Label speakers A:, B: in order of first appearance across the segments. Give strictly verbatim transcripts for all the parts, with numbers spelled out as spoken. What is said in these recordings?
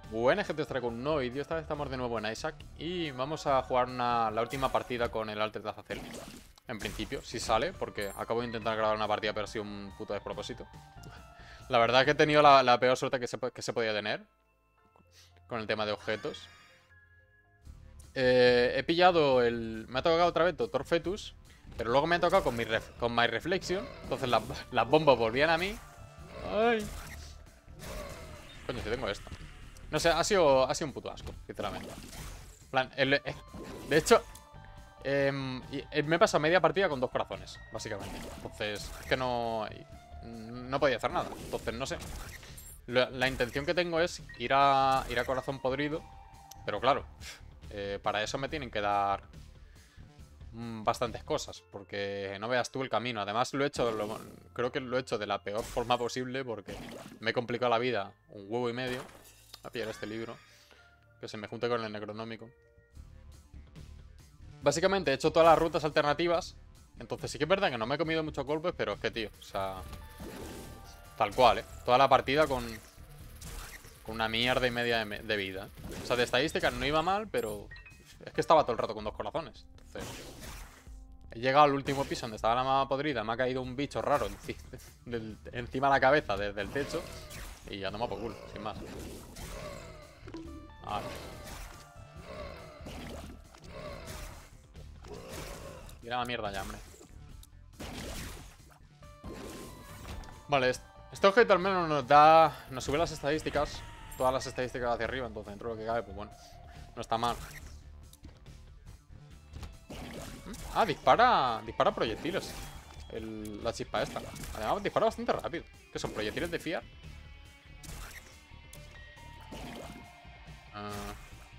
A: Buenas, gente, estaré con un nuevo vídeo. Esta vez estamos de nuevo en Isaac y vamos a jugar una, la última partida con el Altered Azazel. En principio, si sale, porque acabo de intentar grabar una partida pero ha sido un puto despropósito. La verdad es que he tenido la, la peor suerte que se, que se podía tener con el tema de objetos. Eh, he pillado el... Me ha tocado otra vez Doctor Fetus, pero luego me ha tocado con mi ref, con My Reflection. Entonces las, las bombas volvían a mí. Ay. Coño, si tengo esto. No sé, ha sido, ha sido un puto asco, sinceramente. En plan, el, eh, de hecho, eh, me he pasado media partida con dos corazones, básicamente. Entonces, es que no... No podía hacer nada. Entonces, no sé. La, la intención que tengo es ir a, ir a corazón podrido. Pero claro, eh, para eso me tienen que dar mmm, bastantes cosas. Porque no veas tú el camino. Además, lo he hecho, lo, creo que lo he hecho de la peor forma posible. Porque me he complicado la vida un huevo y medio. Voy a pillar este libro, que se me junte con el Necronómico. Básicamente he hecho todas las rutas alternativas. Entonces sí que es verdad que no me he comido muchos golpes, pero es que, tío, o sea... Tal cual, ¿eh? Toda la partida con... Con una mierda y media de, de vida. O sea, de estadísticas no iba mal, pero... Es que estaba todo el rato con dos corazones. Entonces... He llegado al último piso donde estaba la mama podrida. Me ha caído un bicho raro enci del, encima de la cabeza, desde el techo. Y ya toma por culo, sin más. Vale. Mira la mierda ya, hombre. Vale, este objeto al menos nos da... Nos sube las estadísticas. Todas las estadísticas hacia arriba. Entonces, dentro de lo que cabe, pues bueno. No está mal. Ah, dispara... Dispara proyectiles. El, la chispa esta. Además, dispara bastante rápido. ¿Qué son? ¿Proyectiles de fiar? Uh...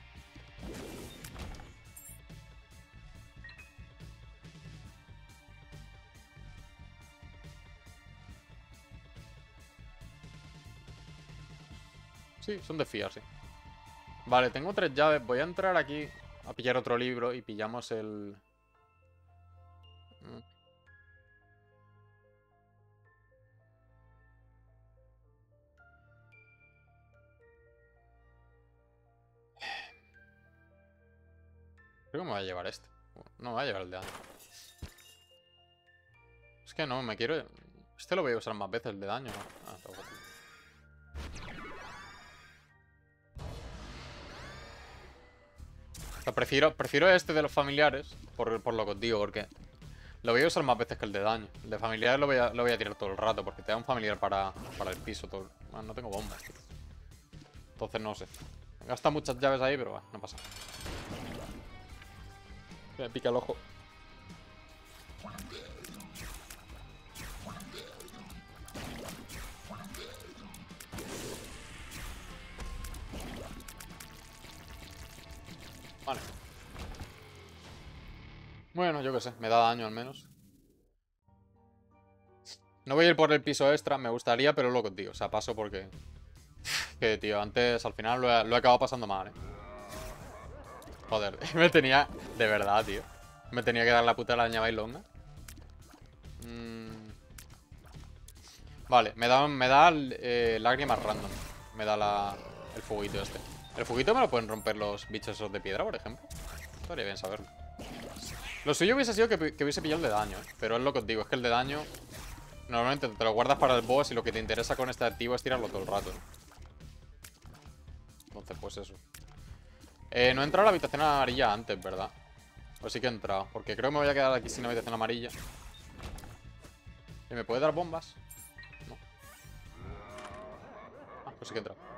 A: Sí, son de fiar, sí. Vale, tengo tres llaves. Voy a entrar aquí a pillar otro libro y pillamos el... Creo que me va a llevar este. No, me va a llevar el de daño. Es que no, me quiero... Este lo voy a usar más veces, el de daño, ¿no? Ah, tampoco. O sea, prefiero, prefiero este de los familiares, por, por lo que os digo, porque lo voy a usar más veces que el de daño. El de familiares lo voy a, lo voy a tirar todo el rato, porque te da un familiar para, para el piso. Todo. Bueno, no tengo bombas, tío. Entonces no sé. Gasta muchas llaves ahí, pero bueno, no pasa nada. Me pica el ojo. Vale. Bueno, yo qué sé, me da daño al menos. No voy a ir por el piso extra, me gustaría, pero loco, tío. O sea, paso porque... Que, tío, antes al final lo he, lo he acabado pasando mal, eh. Joder, me tenía... De verdad, tío. Me tenía que dar la puta araña bailonga. Mm. Vale, me da, me da eh, lágrimas random. Me da la, el fueguito este. ¿El fueguito me lo pueden romper los bichos esos de piedra, por ejemplo? Estaría bien saberlo. Lo suyo hubiese sido que, que hubiese pillado el de daño, ¿eh? Pero es lo que os digo, es que el de daño... Normalmente te lo guardas para el boss y lo que te interesa con este activo es tirarlo todo el rato, ¿eh? Entonces, pues eso. Eh, no he entrado a la habitación amarilla antes, ¿verdad? O sí que he entrado, porque creo que me voy a quedar aquí sin habitación amarilla. ¿Y me puede dar bombas? No. Ah, pues sí que he entrado.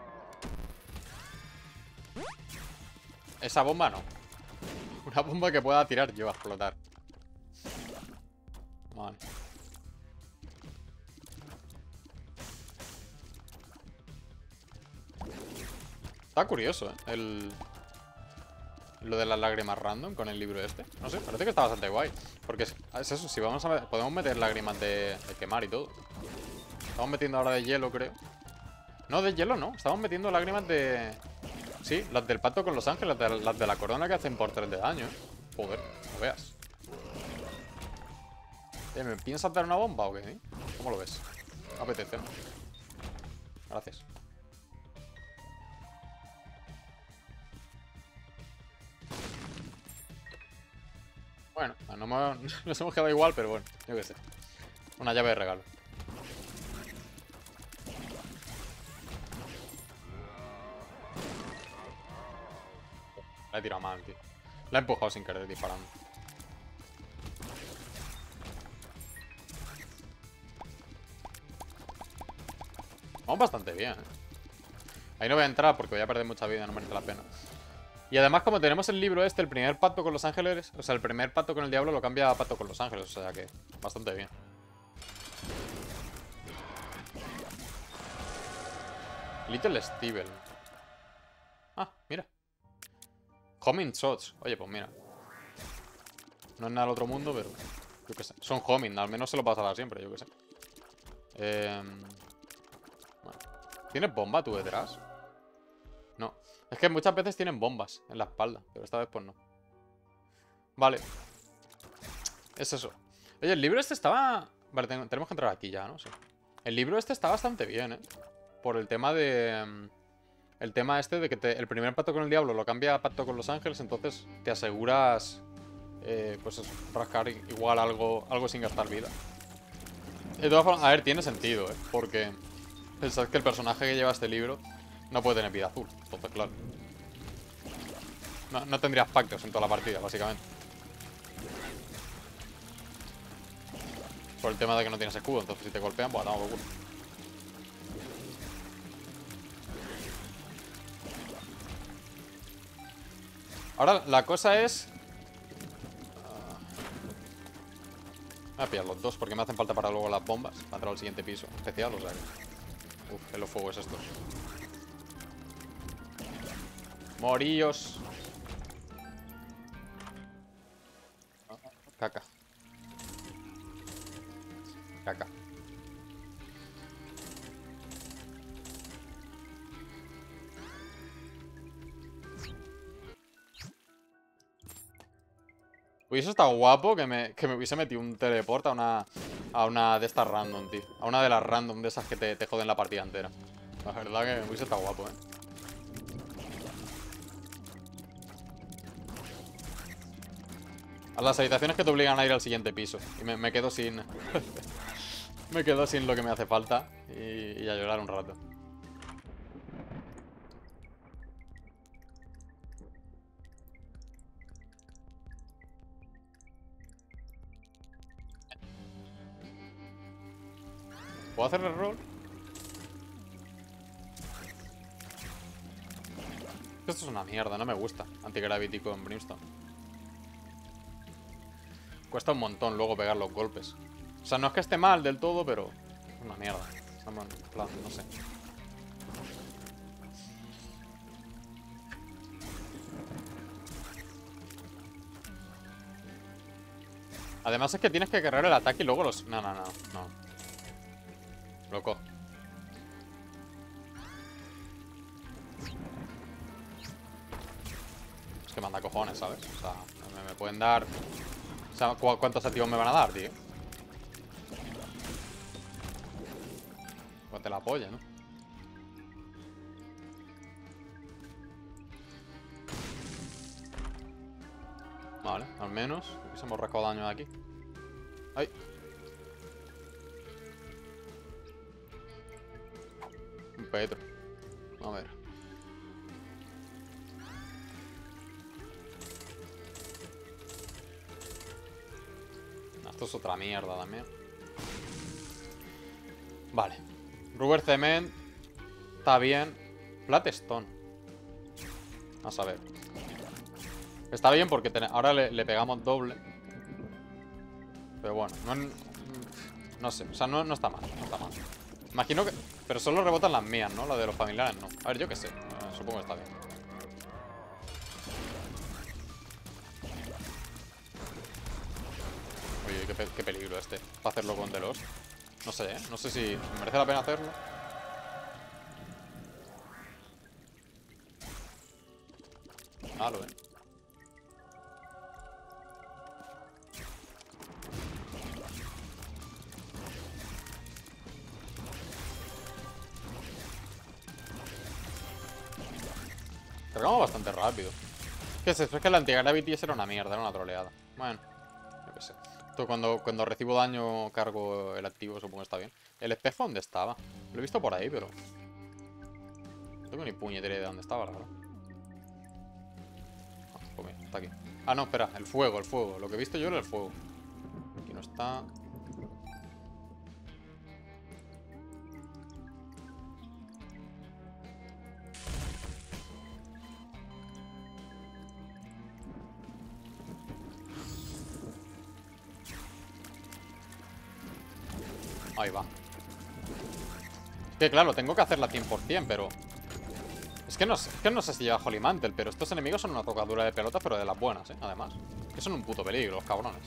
A: Esa bomba no. Una bomba que pueda tirar yo a explotar. Vale. Está curioso, ¿eh? El... Lo de las lágrimas random con el libro este. No sé, parece que está bastante guay. Porque es, es eso, si vamos a ver, podemos meter lágrimas de, de quemar y todo. Estamos metiendo ahora de hielo, creo. No, de hielo no. Estamos metiendo lágrimas de... Sí, las del pacto con los ángeles, las de, las de la corona que hacen por tres de daño, ¿eh? Joder, no veas. Eh, ¿Me piensas dar una bomba o qué? ¿Eh? ¿Cómo lo ves? Apetece, ¿no? Gracias. Bueno, no hemos- nos hemos quedado igual, pero bueno, yo qué sé. Una llave de regalo. La he tirado mal, tío. La he empujado sin querer disparando. Vamos bastante bien, ¿eh? Ahí no voy a entrar porque voy a perder mucha vida, no merece la pena. Y además, como tenemos el libro este, el primer pacto con los ángeles, o sea, el primer pacto con el diablo lo cambia a pacto con los ángeles, o sea que bastante bien. Little Stevel. Ah, mira. Homing Shots. Oye, pues mira. No es nada del otro mundo, pero yo qué sé. Son homing, al menos se lo pasará siempre, yo qué sé. Eh... Bueno. ¿Tienes bomba tú detrás? No. Es que muchas veces tienen bombas en la espalda, pero esta vez pues no. Vale. Es eso. Oye, el libro este estaba... Vale, tenemos que entrar aquí ya, ¿no? Sí. El libro este está bastante bien, ¿eh? Por el tema de... El tema este de que te... el primer pacto con el diablo lo cambia a pacto con los ángeles, entonces te aseguras... Eh, pues eso, rascar igual algo, algo sin gastar vida. De todas formas, a ver, tiene sentido, ¿eh? Porque pensad que el personaje que lleva este libro no puede tener vida azul. Entonces, claro. No, no tendrías pactos en toda la partida, básicamente. Por el tema de que no tienes escudo, entonces si te golpean, pues damos por culo. Ahora, la cosa es... Voy a pillar los dos porque me hacen falta para luego las bombas. Para entrar al siguiente piso especial, o sea que... Uf, en los fuegos estos. Morillos. Caca. Caca. Hubiese estado guapo que me, que me hubiese metido un teleport a una, a una de estas random, tío. A una de las random de esas que te, te joden la partida entera. La verdad que me hubiese estado guapo, eh. A las habitaciones que te obligan a ir al siguiente piso. Y me, me quedo sin... me quedo sin lo que me hace falta. Y, y a llorar un rato. ¿Puedo hacer el roll? Esto es una mierda, no me gusta. Anti-Gravity con Brimstone. Cuesta un montón luego pegar los golpes. O sea, no es que esté mal del todo, pero es una mierda. Estamos en plan, no sé. Además es que tienes que cargar el ataque y luego los... No, no, no, no. Loco. Es que manda cojones, ¿sabes? O sea, me, me pueden dar... O sea, ¿cu ¿cuántos activos me van a dar, tío? Pues te la polla, ¿no? Vale, al menos se hemos rascado daño de aquí. ¡Ay! Un petro. A ver. Esto es otra mierda también. Vale. Rubber Cement. Está bien. Flatstone. Vamos a ver. Está bien porque ahora le, le pegamos doble. Pero bueno, no, no sé. O sea, no, no está mal. No está mal. Imagino que... Pero solo rebotan las mías, ¿no? Las de los familiares no. A ver, yo qué sé. Eh, supongo que está bien. Oye, qué, pe qué peligro este. Para hacerlo con The Lost. No sé, ¿eh? No sé si merece la pena hacerlo. Ah, lo ven. Cargamos bastante rápido. ¿Qué es eso? Es que la anti-gravity era una mierda, era una troleada. Bueno. Esto cuando, cuando recibo daño cargo el activo, supongo que está bien. ¿El espejo dónde estaba? Lo he visto por ahí, pero... No tengo ni puñetera idea de dónde estaba, la verdad. Ah, pues mira, está aquí. Ah, no, espera, el fuego, el fuego. Lo que he visto yo era el fuego. Aquí no está... Ahí va. Es que claro, tengo que hacerla cien por cien, pero... Es que, no sé, es que no sé si lleva Holy Mantle, pero estos enemigos son una tocadura de pelotas, pero de las buenas, ¿eh? Además. Que son un puto peligro, los cabrones.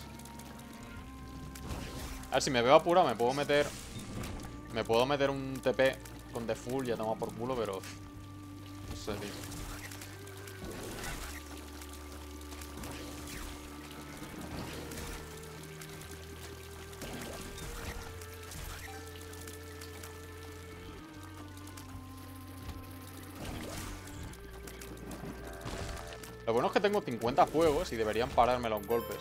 A: A ver, si me veo apurado me puedo meter... Me puedo meter un T P con The Full, ya toma por culo, pero... No sé, tío. Lo bueno es que tengo cincuenta fuegos y deberían pararme los golpes.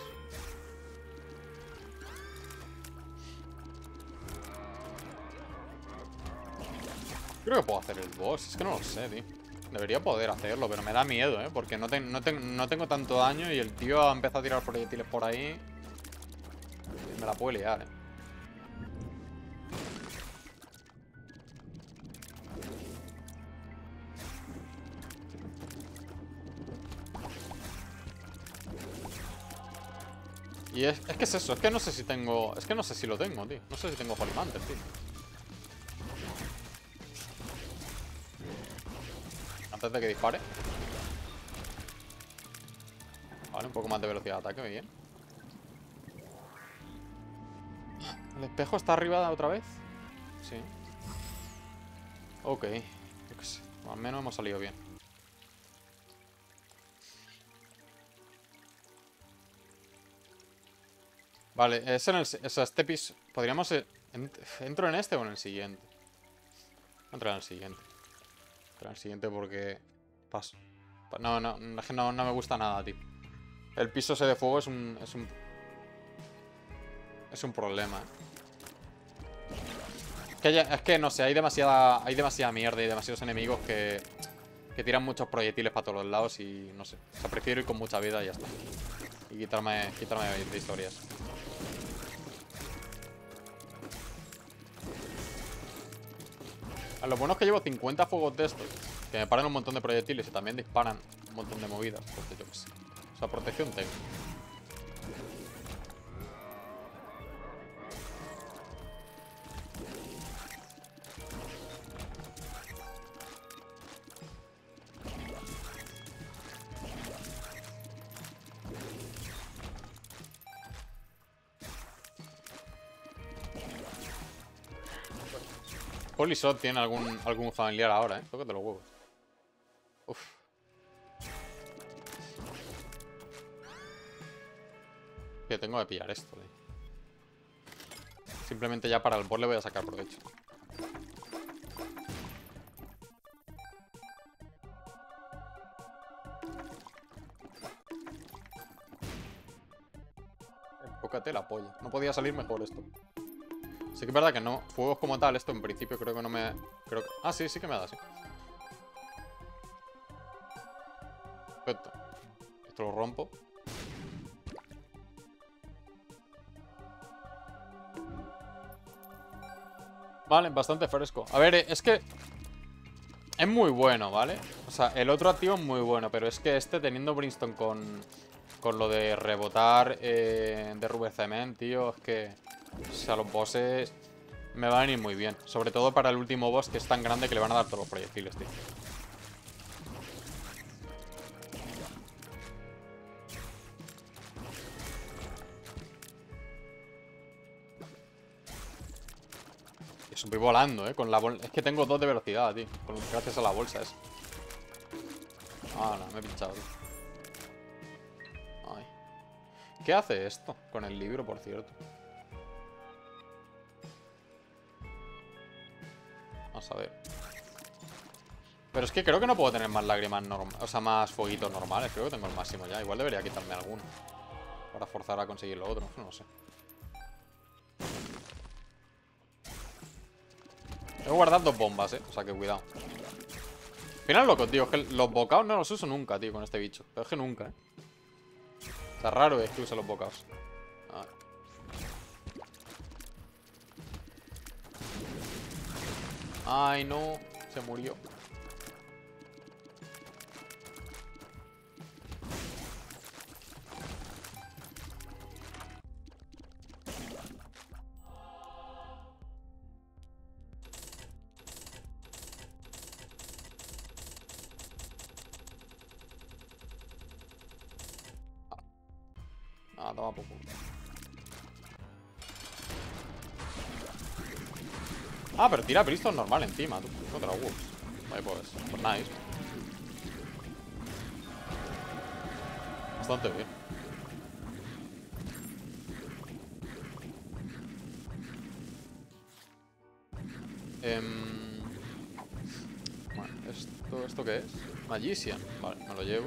A: Creo que puedo hacer el boss, es que no lo sé, tío. Debería poder hacerlo, pero me da miedo, ¿eh? Porque no, te, no, te, no tengo tanto daño y el tío ha empezado a tirar proyectiles por ahí. Y me la puede liar, ¿eh? Y es, es que es eso, es que no sé si tengo... Es que no sé si lo tengo, tío. No sé si tengo Holy Mantle, tío. Antes de que dispare. Vale, un poco más de velocidad de ataque, muy bien. ¿El espejo está arriba otra vez? Sí. Ok. Yo qué sé. Al menos hemos salido bien. Vale, es en el... O sea, este piso... Podríamos... ¿Entro en este o en el siguiente? Entro en el siguiente. Entro en el siguiente porque... Paso. No, no, es que no, no me gusta nada, tío. El piso ese de fuego es un... Es un... Es un problema, ¿eh? Es que, ya, es que no sé, hay demasiada... Hay demasiada mierda y demasiados enemigos que... Que tiran muchos proyectiles para todos los lados y... No sé. O sea, prefiero ir con mucha vida y ya está. Y quitarme... Quitarme de historias. Lo bueno es que llevo cincuenta fuegos de estos, que me paran un montón de proyectiles y también disparan un montón de movidas. Porque yo qué sé. O sea, protección tengo. Holy Shot tiene algún, algún familiar ahora, ¿eh? Tócate los huevos. Uf. Que tengo que pillar esto, tío. Simplemente ya para el boss le voy a sacar provecho. Enfócate la polla. No podía salir mejor esto. Sí que es verdad que no. Fuegos como tal, esto en principio creo que no me... Creo que... Ah, sí, sí que me da, sí. Perfecto. Esto lo rompo. Vale, bastante fresco. A ver, es que... Es muy bueno, ¿vale? O sea, el otro activo es muy bueno, pero es que este teniendo Brimstone con... Con lo de rebotar eh, de Rubber Cement, tío, es que... O sea, los bosses me van a venir muy bien. Sobre todo para el último boss, que es tan grande que le van a dar todos los proyectiles, tío. Eso voy volando, eh. Con la bol... Es que tengo dos de velocidad, tío. Con... Gracias a la bolsa esa. Ah, no, me he pinchado, tío. Ay. ¿Qué hace esto? Con el libro, por cierto. Vamos a ver. Pero es que creo que no puedo tener más lágrimas normales. O sea, más fueguitos normales. Creo que tengo el máximo ya. Igual debería quitarme alguno para forzar a conseguir lo otro. No sé. Tengo guardar dos bombas, eh. O sea que cuidado. Al final lo que os digo es que los bocados no los uso nunca, tío, con este bicho. Pero es que nunca, eh. O sea, raro es que use los bocados. A ver. Ay, no. Se murió. Ah, toma poco. Ah, pero tira Brimstone normal encima, tú. Contra Wolves. Vale, pues. Pues nice. Bastante bien. Eh... Bueno, ¿esto, ¿esto qué es? Magician. Vale, me lo llevo.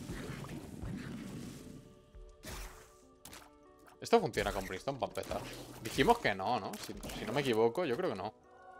A: Esto funciona con Brimstone para empezar. Dijimos que no, ¿no? Si, si no me equivoco, yo creo que no.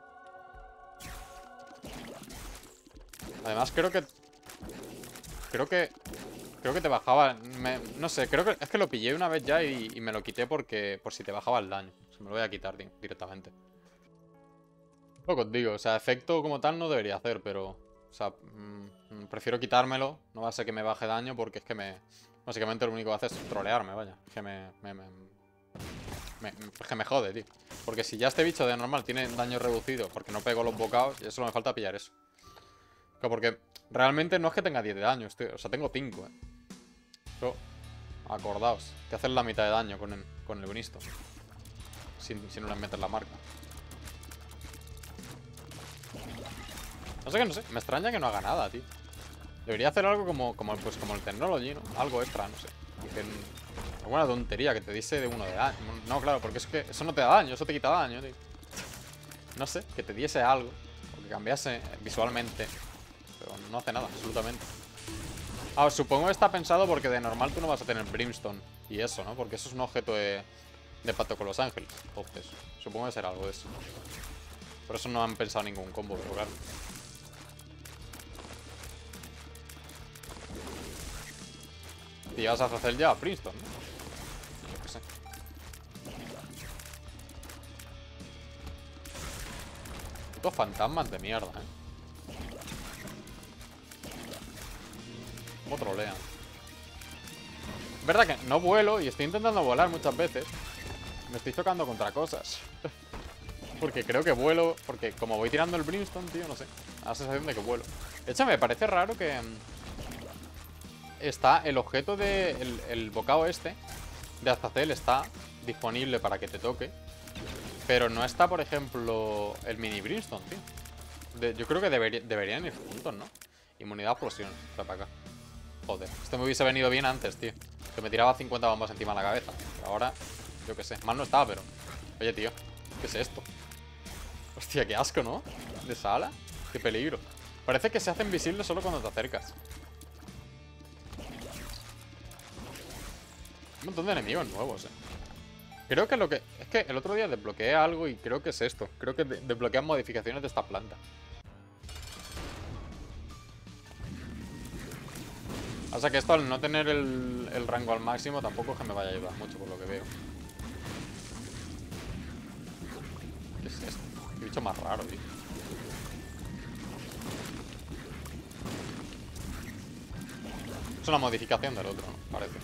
A: Además, creo que... Creo que... Creo que te bajaba... Me, no sé, creo que... Es que lo pillé una vez ya y, y me lo quité porque... Por si te bajaba el daño. O sea, me lo voy a quitar directamente. Lo que os digo, o sea, efecto como tal no debería hacer, pero... O sea, mmm, prefiero quitármelo. No va a ser que me baje daño porque es que me... Básicamente lo único que hace es trolearme, vaya. Es que me... me, me, me es que me jode, tío. Porque si ya este bicho de normal tiene daño reducido porque no pego los bocados, ya solo me falta pillar eso. Porque realmente no es que tenga diez de daño, estoy, o sea, tengo cinco, eh. Pero, acordaos, que hacer la mitad de daño con el, con el Brimstone. Si, si no le metes la marca. No sé qué, no sé. Me extraña que no haga nada, tío. Debería hacer algo como, como, pues, como el Technology, ¿no? Algo extra, no sé. Que, alguna tontería que te diese de uno de daño. No, claro, porque es que eso no te da daño, eso te quita daño, tío. No sé, que te diese algo. O que cambiase visualmente. Pero no hace nada, absolutamente. Ah, supongo que está pensado porque de normal tú no vas a tener Brimstone y eso, ¿no? Porque eso es un objeto de, de pacto con los ángeles. Entonces, supongo que será algo de eso. Por eso no han pensado ningún combo, pero claro. Y vas a hacer ya Brimstone, ¿no? Yo qué sé. Putos fantasmas de mierda, ¿eh? ¿Cómo trolean? Es verdad que no vuelo y estoy intentando volar muchas veces. Me estoy chocando contra cosas. Porque creo que vuelo. Porque como voy tirando el Brimstone, tío, no sé. Da la sensación de que vuelo. De hecho, me parece raro que... Está el objeto de... El, el bocado este de Azazel está disponible para que te toque. Pero no está, por ejemplo, el mini Brimstone, tío. De, yo creo que debería, deberían ir juntos, ¿no? Inmunidad a explosión. O sea, para acá. Joder, este me hubiese venido bien antes, tío. Que me tiraba cincuenta bombas encima de la cabeza. Pero ahora, yo qué sé. Mal no estaba, pero... Oye, tío, ¿qué es esto? Hostia, qué asco, ¿no? De sala. Qué peligro. Parece que se hace invisible solo cuando te acercas. Un montón de enemigos nuevos, eh. Creo que lo que... Es que el otro día desbloqueé algo y creo que es esto. Creo que de desbloquean modificaciones de esta planta. O sea que esto al no tener el, el rango al máximo tampoco es que me vaya a ayudar mucho por lo que veo. ¿Qué es esto? Qué bicho más raro, tío. Es una modificación del otro, ¿no? Parece.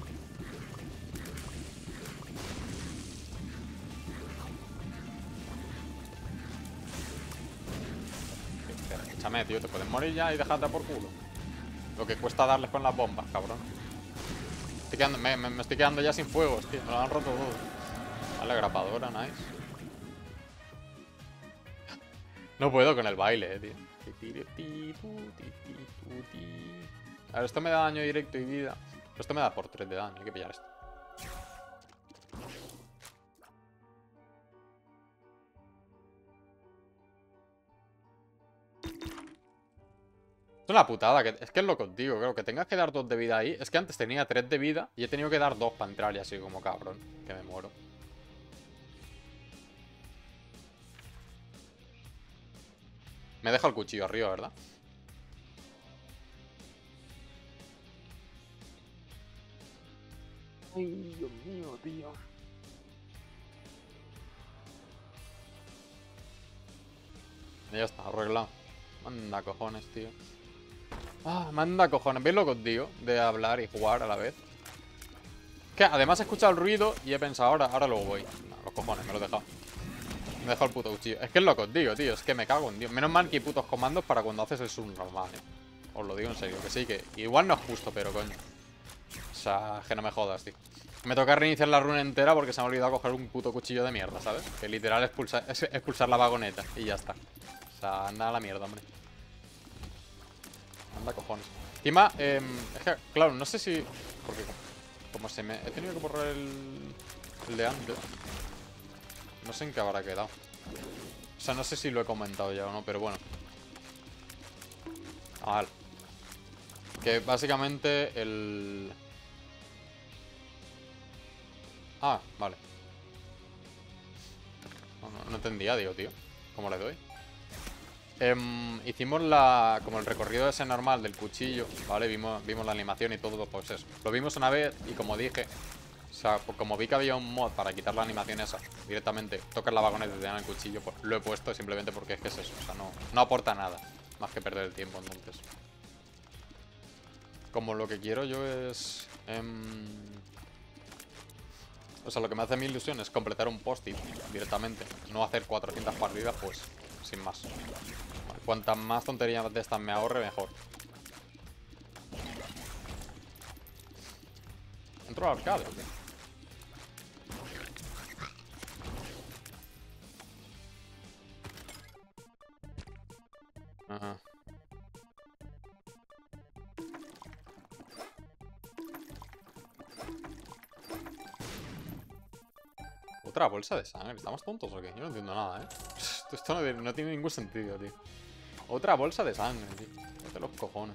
A: Espera, escúchame, tío. Te puedes morir ya y dejarte por culo. Lo que cuesta darles con las bombas, cabrón. Estoy quedando, me, me, me estoy quedando ya sin fuegos, tío. Me lo han roto todo. Vale, grapadora, nice. No puedo con el baile, eh, tío. A ver, esto me da daño directo y vida. Pero esto me da por tres de daño. Hay que pillar esto. Es una putada, que, es que es lo contigo, creo que tengas que dar dos de vida ahí. Es que antes tenía tres de vida y he tenido que dar dos para entrar y así como cabrón. Que me muero. Me deja el cuchillo arriba, ¿verdad? Ay, Dios mío, tío. Ya está, arreglado. Manda cojones, tío. Ah, manda cojones. ¿Ves lo que os digo? De hablar y jugar a la vez. Que además he escuchado el ruido y he pensado, ahora, ahora luego voy. No, los cojones, me lo he dejado. Me he dejado el puto cuchillo. Es que es lo que os digo, tío. Es que me cago en Dios. Menos mal que hay putos comandos para cuando haces el subnormal, eh. Os lo digo en serio. Que sí, que igual no es justo, pero coño. O sea, que no me jodas, tío. Me toca reiniciar la runa entera porque se me ha olvidado coger un puto cuchillo de mierda, ¿sabes? Que literal es expulsar, es expulsar la vagoneta y ya está. O sea, anda a la mierda, hombre. Anda cojones. Encima, eh, es que, claro, no sé si... Porque como se me... He tenido que borrar el... El de antes. No sé en qué habrá quedado. O sea, no sé si lo he comentado ya o no, pero bueno. Ah, vale. Que básicamente el... Ah, vale. No, no, no entendía, digo, tío. ¿Cómo le doy? Eh, hicimos la como el recorrido ese normal del cuchillo, ¿vale? Vimos, vimos la animación y todo, pues eso. Lo vimos una vez y como dije, o sea, pues como vi que había un mod para quitar la animación esa, directamente tocas la vagoneta y te dan el cuchillo, pues lo he puesto simplemente porque es que es eso. O sea, no, no aporta nada, más que perder el tiempo, entonces. Como lo que quiero yo es... Em, o sea, lo que me hace mi ilusión es completar un post-it directamente. No hacer cuatrocientas partidas, pues, sin más. Vale, cuantas más tonterías de estas me ahorre, mejor. ¿Entro al arcade o qué? Ajá. Otra bolsa de sangre. ¿Estamos tontos o qué? Yo no entiendo nada, ¿eh? Esto no, no tiene ningún sentido, tío. Otra bolsa de sangre, tío. Vete los cojones.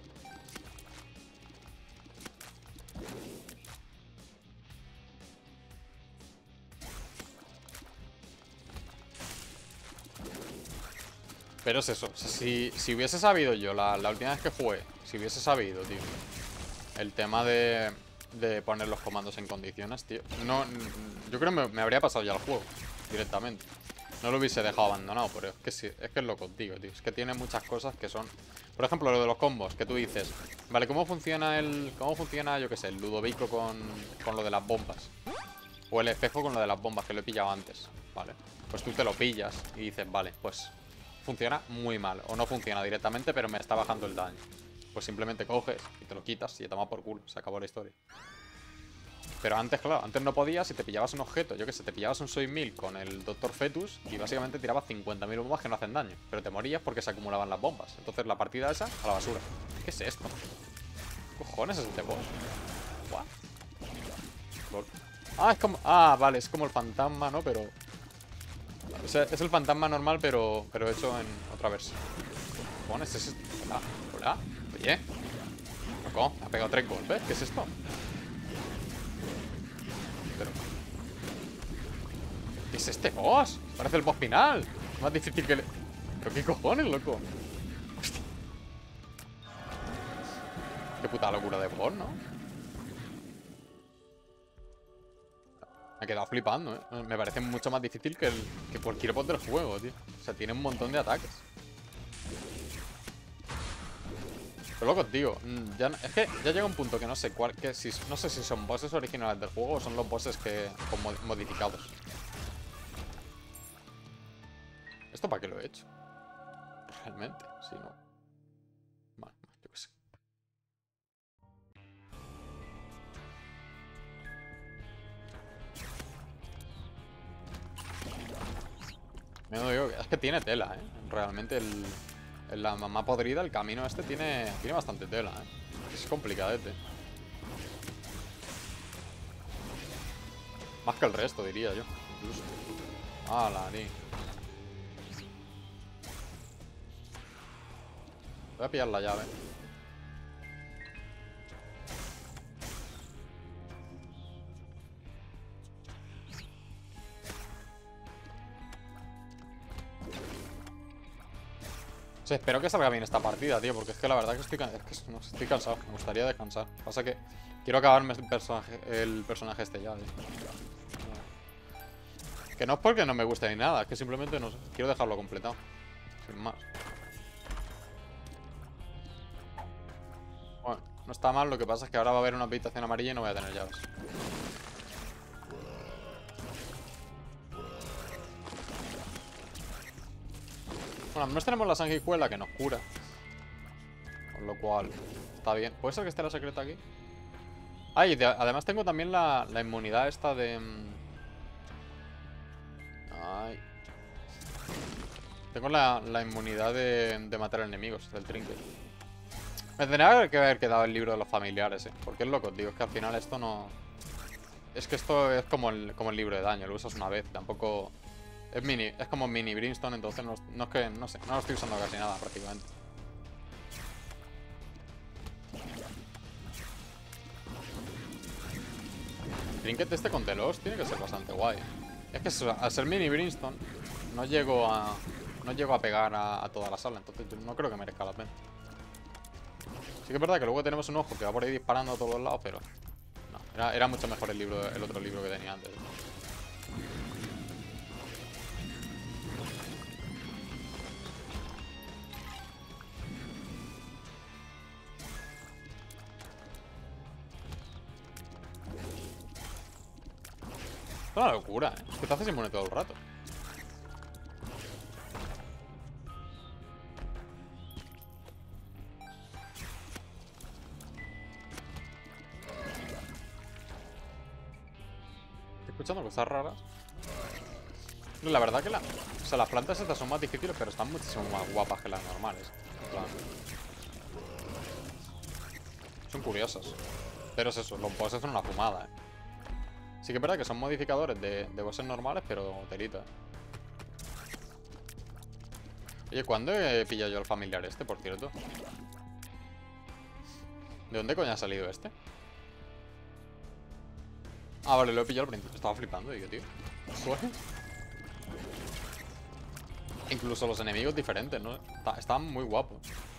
A: Pero es eso. O sea, si, si hubiese sabido yo la, la última vez que jugué, si hubiese sabido, tío, el tema de, de poner los comandos en condiciones, tío. No, yo creo que me, me habría pasado ya el juego directamente. No lo hubiese dejado abandonado, pero es que sí, es que es lo contigo, tío. Es que tiene muchas cosas que son... Por ejemplo, lo de los combos, que tú dices, vale, ¿cómo funciona el... ¿Cómo funciona, yo qué sé, el Ludovico con, con lo de las bombas? O el espejo con lo de las bombas, que lo he pillado antes, ¿vale? Pues tú te lo pillas y dices, vale, pues funciona muy mal. O no funciona directamente, pero me está bajando el daño. Pues simplemente coges y te lo quitas y te toma por culo. Se acabó la historia. Pero antes, claro, antes no podías y te pillabas un objeto. Yo que sé, te pillabas un Soy mil con el Doctor Fetus y básicamente tirabas cincuenta mil bombas que no hacen daño. Pero te morías porque se acumulaban las bombas. Entonces la partida esa a la basura. ¿Qué es esto? ¿Qué cojones es este boss? What? Lol. Ah, es como... Ah, vale, es como el fantasma, ¿no? Pero... O sea, es el fantasma normal, pero, pero hecho en otra versión. ¿Qué cojones es esto? Hola, hola. Oye. Loco, me ha pegado tres golpes. ¿Qué es esto? Pero... ¿Qué es este boss? Parece el boss final. Es más difícil que... Le... ¿Pero qué cojones, loco? Hostia. Qué puta locura de boss, ¿no? Me he quedado flipando, ¿eh? Me parece mucho más difícil que, el, que cualquier boss del juego, tío. O sea, tiene un montón de ataques. Pero loco, tío, ya, es que ya llega un punto que no sé cuál, que si, no sé si son bosses originales del juego o son los bosses que con mod, modificados. ¿Esto para qué lo he hecho? Realmente, si no. Vale, yo qué sé. Me digo, es que tiene tela, ¿eh? Realmente el, el, la mamá podrida, el camino este tiene, tiene bastante tela, ¿eh? Es complicadete. Más que el resto, diría yo, incluso. ¡Hala, tío! Voy a pillar la llave. O sea, espero que salga bien esta partida, tío, porque es que la verdad que estoy, can- es que no, estoy cansado. Me gustaría descansar. Pasa que quiero acabarme el personaje, el personaje este ya, tío. Que no es porque no me guste ni nada, es que simplemente no sé. Quiero dejarlo completado. Sin más. Bueno, no está mal, lo que pasa es que ahora va a haber una habitación amarilla y no voy a tener llaves. Bueno, al menos tenemos la sanguijuela que nos cura. Con lo cual, está bien. ¿Puede ser que esté la secreta aquí? Ah, y de- además tengo también la, la inmunidad esta de... mm, Ay. Tengo la, la inmunidad de, de matar enemigos, del trinket. Me tendría que haber quedado el libro de los familiares, eh. Porque es loco, tío. Es que al final esto no... Es que esto es como el, como el libro de daño. Lo usas una vez. Tampoco... Es mini, es como mini Brimstone, entonces no, no es que... No sé, no lo estoy usando casi nada, prácticamente. El trinket este con Telos tiene que ser bastante guay. Es que eso, al ser mini Brimstone, no llego a... No llego a pegar a, a toda la sala, entonces yo no creo que merezca la pena. Sí que es verdad que luego tenemos un ojo que va por ahí disparando a todos los lados, pero... No, era, era mucho mejor el libro, el otro libro que tenía antes. Es una locura, ¿eh? Es que te haces inmune todo el rato. Estoy escuchando cosas raras. La verdad que la... O sea, las plantas estas son más difíciles, pero están muchísimo más guapas que las normales. En plan... Son curiosas. Pero es eso, los bosses son una fumada, ¿eh? Sí que es verdad que son modificadores de, de bosses normales, pero telita. Oye, ¿cuándo he pillado yo al familiar este, por cierto? ¿De dónde coño ha salido este? Ah, vale, lo he pillado al principio. Estaba flipando, digo, tío. ¿Qué? Incluso los enemigos diferentes, ¿no? Está, están muy guapos.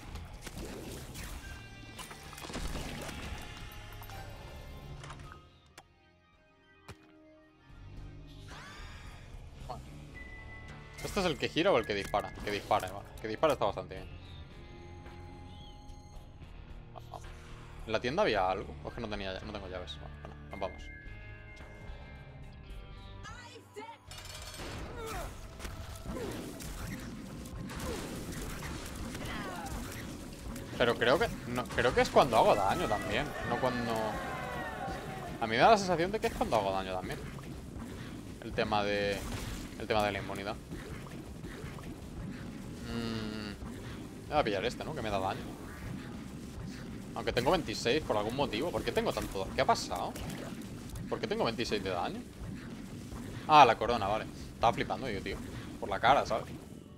A: Bueno. ¿Este es el que gira o el que dispara? Que dispara, vale. Que dispara está bastante bien. Vamos, vamos. ¿En la tienda había algo? ¿O es que no tenía, no tengo llaves? Bueno, bueno, nos vamos. Pero creo que... No, creo que es cuando hago daño también. No cuando... A mí me da la sensación de que es cuando hago daño también. El tema de... El tema de la inmunidad. Mmm... Voy a pillar este, ¿no? Que me da daño. Aunque tengo veintiséis por algún motivo. ¿Por qué tengo tanto daño? ¿Qué ha pasado? ¿Por qué tengo veintiséis de daño? Ah, la corona, vale. Estaba flipando yo, tío. Por la cara, ¿sabes?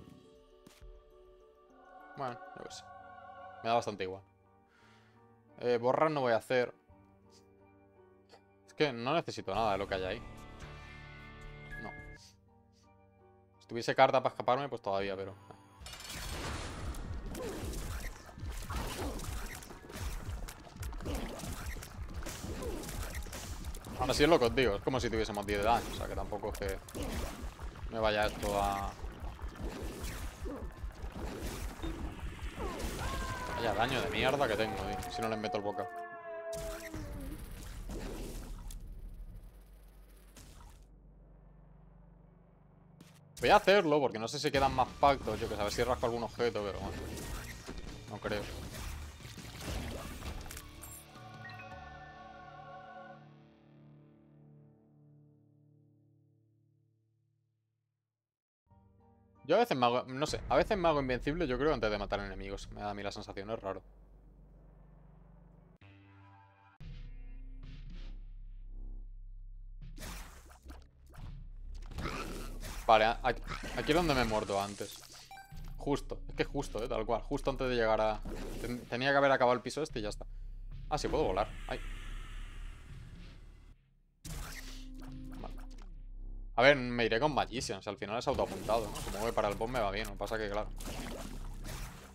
A: Bueno, yo qué sé. Me da bastante igual. Eh, borrar no voy a hacer. Es que no necesito nada de lo que hay ahí. No. Si tuviese carta para escaparme, pues todavía, pero... Aún así es lo que os digo. Es como si tuviésemos diez de daño. O sea, que tampoco es que me vaya esto a... Vaya daño de mierda que tengo, tío. Si no le meto el bocado. Voy a hacerlo porque no sé si quedan más pactos. Yo que sé, a ver si rasco algún objeto, pero bueno. No creo. Yo a veces me hago... No sé, a veces me hago invencible, yo creo, antes de matar enemigos. Me da a mí la sensación, es raro. Vale, aquí, aquí es donde me he muerto antes. Justo, es que es justo, eh, tal cual. Justo antes de llegar a... Ten- tenía que haber acabado el piso este y ya está. Ah, sí, puedo volar. Ay. Vale. A ver, me iré con Magicians. Al final es autoapuntado, ¿no? Supongo que para el boss me va bien. Lo que pasa que, claro.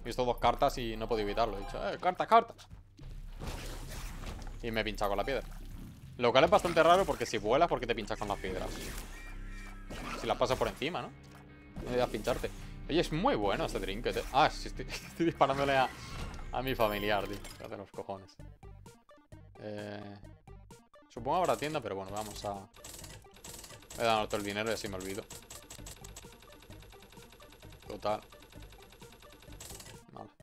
A: He visto dos cartas y no he podido evitarlo. He dicho, eh, cartas, cartas. Y me he pinchado con la piedra. Lo cual es bastante raro porque si vuelas, ¿por qué te pinchas con las piedras? Si las pasas por encima, ¿no? No debías pincharte. Oye, es muy bueno este trinket, ¿eh? Ah, sí, estoy, estoy disparándole a, a mi familiar, tío. Que hace los cojones. Eh, supongo habrá tienda, pero bueno, vamos a... Voy a dar todo el dinero y así me olvido. Total. Vale.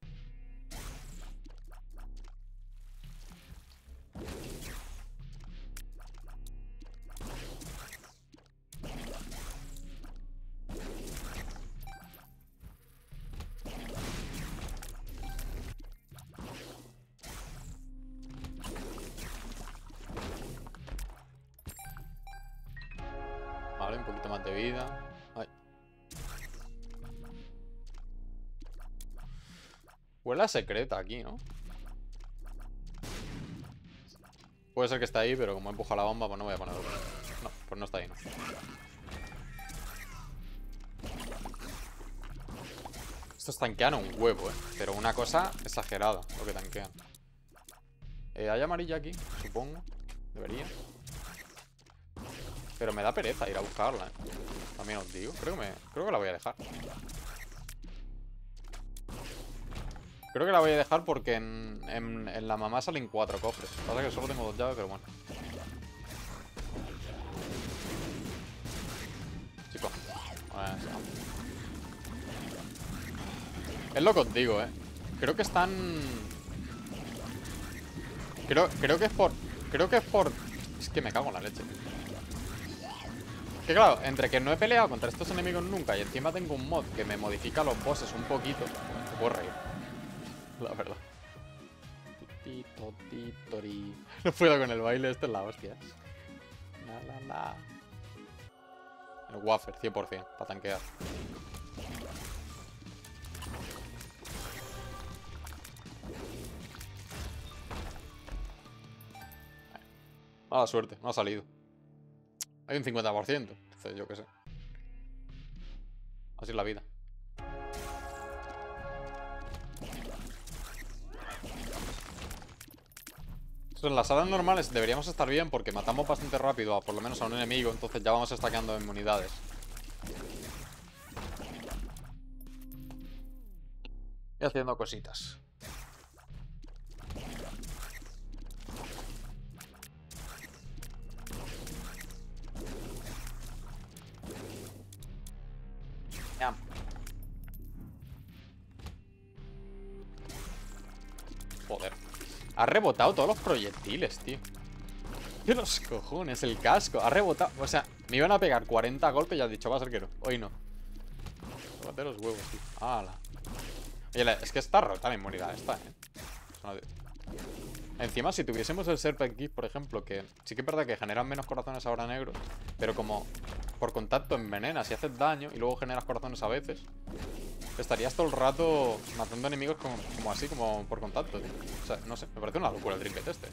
A: Vale, un poquito más de vida. Ay. Huele a secreta aquí, ¿no? Puede ser que esté ahí, pero como he empujado la bomba, pues no voy a ponerlo. No, pues no está ahí, no. Estos tanquean un huevo, eh. Pero una cosa exagerada lo que tanquean. Eh, hay amarilla aquí, supongo. Debería. Pero me da pereza ir a buscarla, eh. También os digo. Creo que, me, creo que la voy a dejar. Creo que la voy a dejar porque en, en, en la mamá salen cuatro cofres. Pasa que solo tengo dos llaves, pero bueno. Chicos. Bueno, es lo que os digo, eh. Creo que están... Creo, creo que es por... Creo que es por... Es que me cago en la leche. Que claro, entre que no he peleado contra estos enemigos nunca y encima tengo un mod que me modifica los bosses un poquito, me puedo reír. La verdad. Tito, titori. No puedo con el baile, esto es la hostia. La, la, la. El wafer, cien por cien, para tanquear. Mala suerte, no ha salido. Hay un cincuenta por ciento, entonces yo qué sé. Así es la vida. En las salas normales deberíamos estar bien porque matamos bastante rápido a por lo menos a un enemigo, entonces ya vamos stackeando inmunidades. Y haciendo cositas. Ya. Joder. Ha rebotado todos los proyectiles, tío. ¿Qué los cojones? El casco. Ha rebotado. O sea, me iban a pegar cuarenta golpes y ya has dicho, va a ser que no. Hoy no. Tómate los huevos, tío. ¡Hala! Oye, es que está rota la inmunidad esta, eh. Encima, si tuviésemos el Serpent Gift, por ejemplo, que sí que es verdad que generan menos corazones ahora negros, pero como por contacto envenenas y haces daño y luego generas corazones a veces, estarías todo el rato matando enemigos como, como así, como por contacto, tío. O sea, no sé, me parece una locura el trinket este.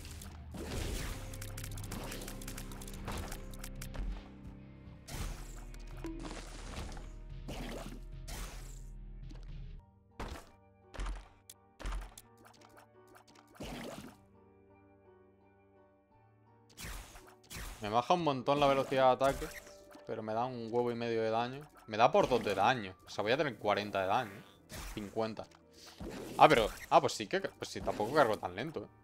A: Me baja un montón la velocidad de ataque, pero me da un huevo y medio de daño. Me da por dos de daño. O sea, voy a tener cuarenta de daño. cincuenta. Ah, pero... Ah, pues sí que... Pues sí, tampoco cargo tan lento, eh.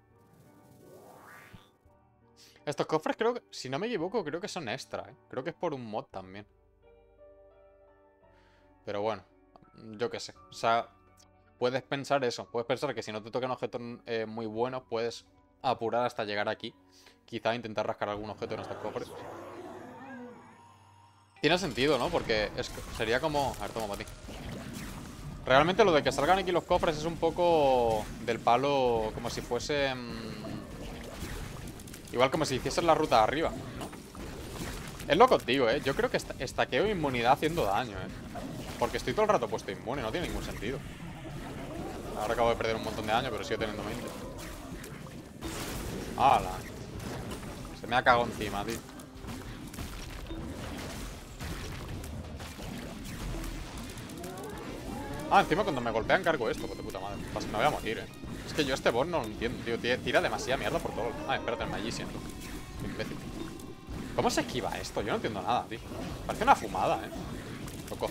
A: Estos cofres creo que... Si no me equivoco, creo que son extra, eh. Creo que es por un mod también. Pero bueno, yo qué sé. O sea, puedes pensar eso. Puedes pensar que si no te tocan objetos eh, muy buenos, puedes apurar hasta llegar aquí. Quizá intentar rascar algún objeto en estos cofres. Tiene sentido, ¿no? Porque es, sería como... A ver, toma para ti. Realmente lo de que salgan aquí los cofres es un poco del palo, como si fuese... Mmm, igual como si hiciesen la ruta de arriba, ¿no? Es lo que os digo, ¿eh? Yo creo que estaqueo inmunidad haciendo daño, ¿eh? Porque estoy todo el rato puesto inmune, no tiene ningún sentido. Ahora acabo de perder un montón de daño, pero sigo teniendo veinte. ¡Hala! Se me ha cagado encima, tío. Ah, encima cuando me golpean cargo esto, pues de puta madre. Pasa que me voy a morir, eh. Es que yo este boss no lo entiendo, tío. Tira demasiada mierda por todo. Ah, espérate, el Magician. Qué imbécil. ¿Cómo se esquiva esto? Yo no entiendo nada, tío. Parece una fumada, eh. Loco.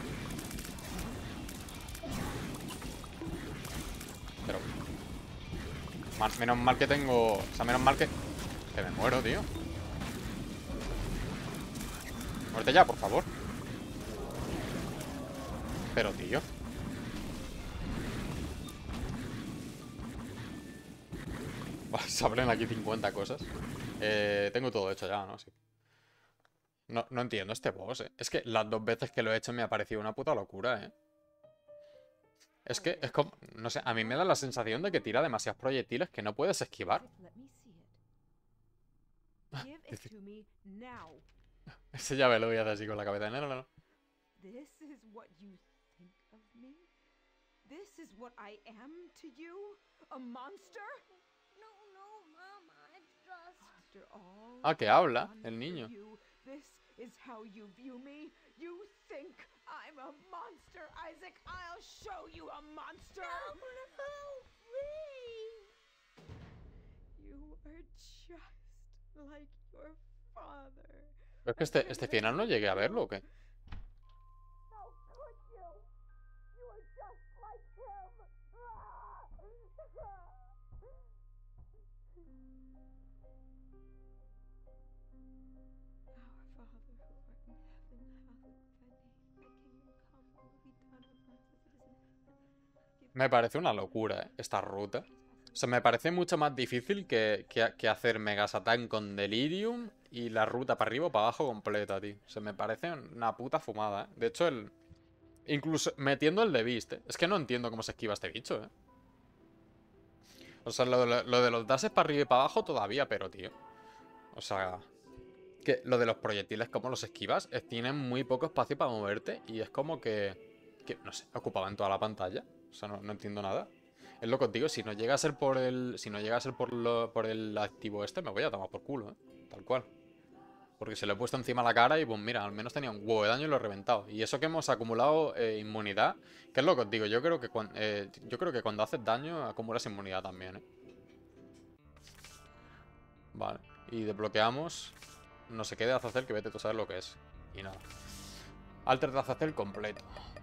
A: Pero... Más, menos mal que tengo... O sea, menos mal que... Que me muero, tío. Muerte ya, por favor. Pero, tío. Se abren aquí cincuenta cosas. Eh, tengo todo hecho ya, ¿no? Sí. No, no entiendo este boss, eh. Es que las dos veces que lo he hecho me ha parecido una puta locura, eh. Es que es como... No sé, a mí me da la sensación de que tira demasiados proyectiles que no puedes esquivar. Ese ya me lo voy a hacer así con la cabeza. No, no, no.
B: This is what you think of me? This is what I am to you? A monster?
C: No, no, Mama, it's just...
B: After all
A: Ah, que habla el niño.
B: you, this is how you view me? You think I'm a monster, Isaac? I'll show you a monster.
C: No, no, please.
B: You are just like your father.
A: Pero es que este, este final no llegué a verlo, ¿o qué?
C: How could you? You are just like him.
B: Our Father who art in heaven, hallowed be thy name. Thy kingdom come, thy will be done on earth as it is in heaven. Give
A: Me parece una locura, ¿eh? Esta ruta. O sea, me parece mucho más difícil que, que, que hacer Megasatán con Delirium y la ruta para arriba o para abajo completa, tío. O sea, me parece una puta fumada, ¿eh? De hecho, el... Incluso metiendo el de Beast, ¿eh? Es que no entiendo cómo se esquiva este bicho, ¿eh? O sea, lo de, lo de los dashes para arriba y para abajo todavía, pero, tío. O sea... Que lo de los proyectiles, cómo los esquivas, es, tienen muy poco espacio para moverte y es como que... Que, no sé, ocupaban toda la pantalla. O sea, no, no entiendo nada. Es lo que os digo, si no llega a ser por el. Si no llega a ser por, lo, por el activo este, me voy a tomar por culo, ¿eh? Tal cual. Porque se lo he puesto encima la cara y pues mira, al menos tenía un huevo de daño y lo he reventado. Y eso que hemos acumulado eh, inmunidad, que es lo que os digo, yo creo que, cuando, eh, yo creo que cuando haces daño acumulas inmunidad también, ¿eh? Vale, y desbloqueamos. No sé qué de Azazel, que vete tú a saber lo que es. Y nada. Alter de Azazel completo.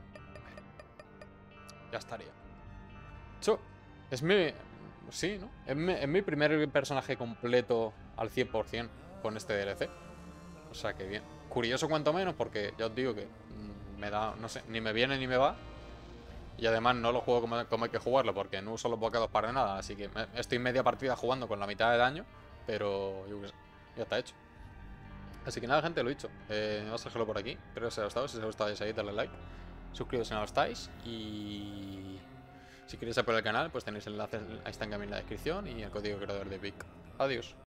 A: Ya estaría. Cho, es mi... Sí, ¿no? Es mi, es mi primer personaje completo al cien por cien con este D L C. O sea que bien. Curioso cuanto menos porque ya os digo que mmm, me da... No sé, ni me viene ni me va. Y además no lo juego como, como hay que jugarlo porque no uso los bocados para nada. Así que me, estoy media partida jugando con la mitad de daño. Pero yo qué sé, ya está hecho. Así que nada, gente, lo dicho. Eh, vamos a dejarlo por aquí. Espero que os haya gustado. Si os ha gustado, ya darle like. Suscribiros si no lo estáis. Y... Si queréis apoyar el canal, pues tenéis el enlace, ahí está en la descripción y el código creador de Vic. Adiós.